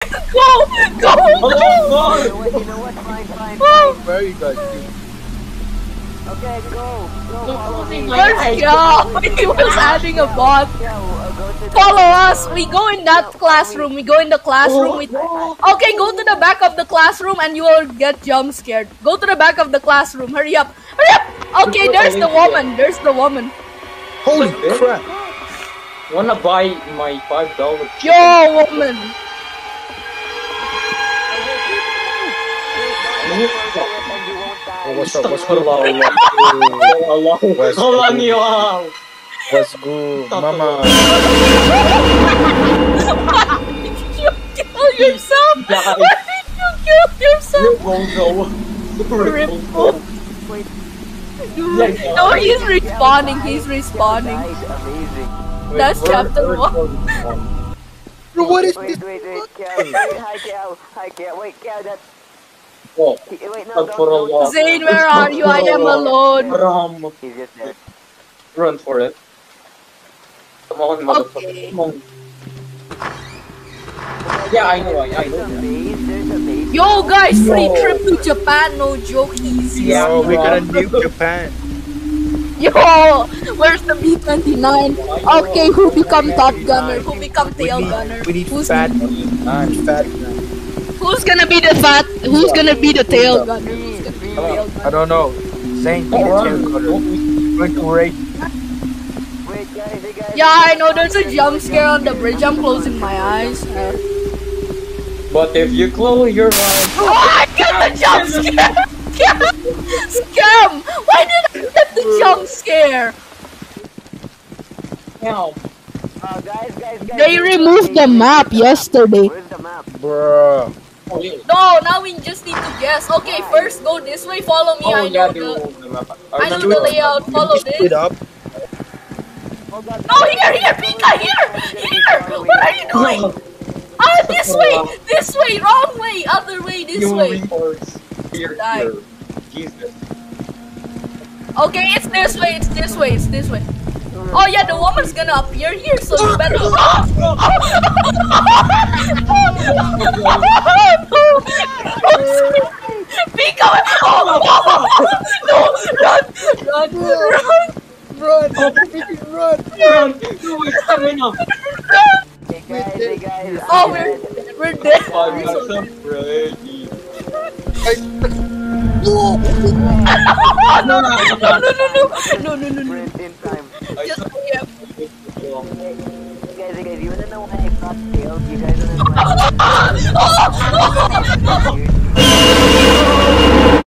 Go! You know what? Fine. Very good. Okay, go. Follow me. Let's go! He was adding a bot. Follow us. We go in that classroom. We go in the classroom. Okay, go to the back of the classroom and you will get jump scared. Go to the back of the classroom. Hurry up. Okay, there's the woman. Holy crap. Wanna buy my $5 chicken? Yo, woman. Oh, what's up? What's good, mama? You kill yourself? Why did you kill yourself? Ripple. No, he's respawning. That's chapter 1. Bro, what is this? Wait, Hi, Cal. Wait, Cal, that's... Oh, Wait, no, for a lot. Zane, where are you? I am alone. He's just dead. Run for it. Come on, motherfucker. Okay. Come on. Yeah, I know. There's a base. Yo, guys, free trip to Japan. No joke, easy. Yo, we're gonna nuke Japan. Yo, where's the B-29? Okay, who become Top Gunner? Who become Tail Gunner? We need Who's fat man. Who's gonna be the Tail Gunner? Who's gonna be the Tail Gunner? I don't know. Zane, be the tail cutter. Going to race. Wait, guys. Yeah, I know there's a jump scare on the bridge. I'm closing my eyes. But if you close your eyes... Oh, I got the jump scare! Scam! Why did I get the jump scare? Now, Guys. They removed the map yesterday. Where's the map? Bruh. No, now we just need to guess. Okay, first go this way. Follow me. I know the layout. Follow Split this. up. No, here, Pika, here. What are you doing? Ah, this way, wrong way, other way, this way. Die. Jesus. Okay, it's this way. Oh yeah, the woman's gonna appear here, so you better. Pika! No, run! No, it's coming up. Hey guys. Oh, we're dead. No. Sprint in time. Just hurry up. Guys, you wanna know why I got killed? You guys wanna know why?